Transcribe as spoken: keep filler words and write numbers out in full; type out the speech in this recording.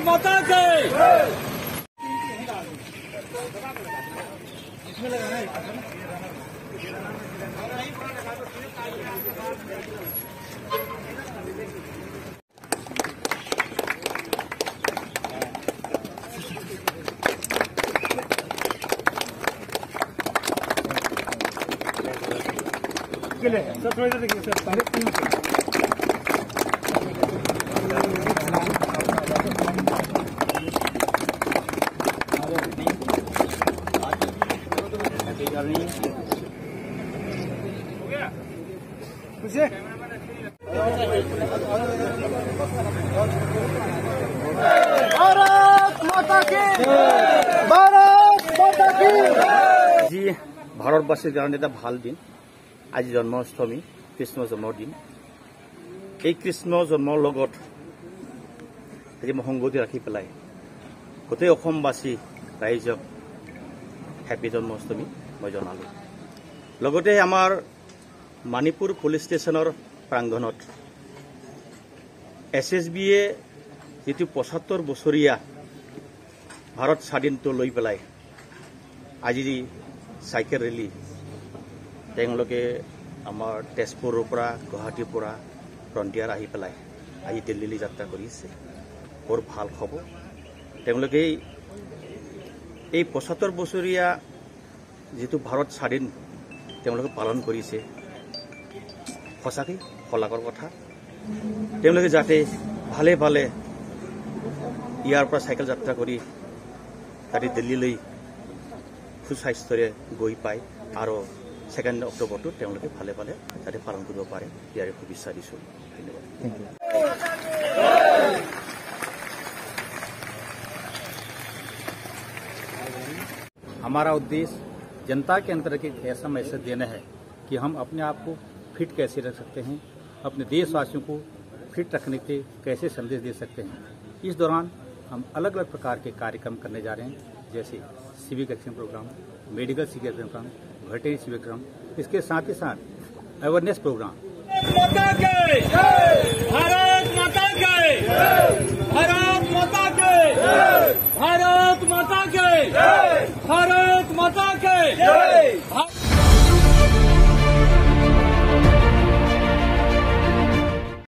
माता के। सर थोड़ी देर देखिए सर पहले हो गया खुशी भारत माता की भारत माता की। जी ভাৰতবাসীৰ কাৰণে এটা ভাল দিন। আজি জন্মাষ্টমী, কৃষ্ণ জন্মদিন। এই কৃষ্ণ জন্মৰ লগত আজি মই সংগতি ৰাখি পেলাই গোটেই অসমবাসী ৰাইজক হেপী জন্মাষ্টমী মই জনালোঁ। লগতে আমাৰ মানিপুৰ পুলিচ ষ্টেচনৰ প্ৰাংগণত এছ এছ বিয়ে যিটো পঁচাত্তৰ বছৰীয়া ভাৰত স্বাধীনটো লৈ পেলাই আজি চাইকেল ৰেলী তেওঁলোকে আমাৰ তেজপুৰৰ পৰা গুৱাহাটীৰ পৰা ফ্ৰণ্টিয়াৰ আহি পেলাই আজি দিল্লীলৈ যাত্ৰা কৰিছে। বৰ ভাল খবৰ। তেওঁলোকে এই পঁচাত্তৰ বছৰীয়া যিটো ভাৰত স্বাধীন তেওঁলোকে পালন কৰিছে, সঁচাকৈ শলাগৰ কথা। তেওঁলোকে যাতে ভালে ভালে ইয়াৰ পৰা চাইকেল যাত্ৰা কৰি তাতে দিল্লীলৈ সুস্বাস্থ্যৰে গৈ পায় আৰু ছেকেণ্ড অক্টোবৰটো তেওঁলোকে ভালে ভালে তাতে পালন কৰিব পাৰে, ইয়াৰে শুভেচ্ছা দিছোঁ। ধন্যবাদ। हमारा उद्देश्य जनता के अंदर एक ऐसा मैसेज देना है कि हम अपने आप को फिट कैसे रख सकते हैं, अपने देशवासियों को फिट रखने के कैसे संदेश दे सकते हैं। इस दौरान हम अलग अलग प्रकार के कार्यक्रम करने जा रहे हैं, जैसे civic action program, medical civic program, veterinary civic program, इसके साथ ही साथ अवेयरनेस प्रोग्राम। माता के भारत माता के भारत माता के भारत माता के भारत माता के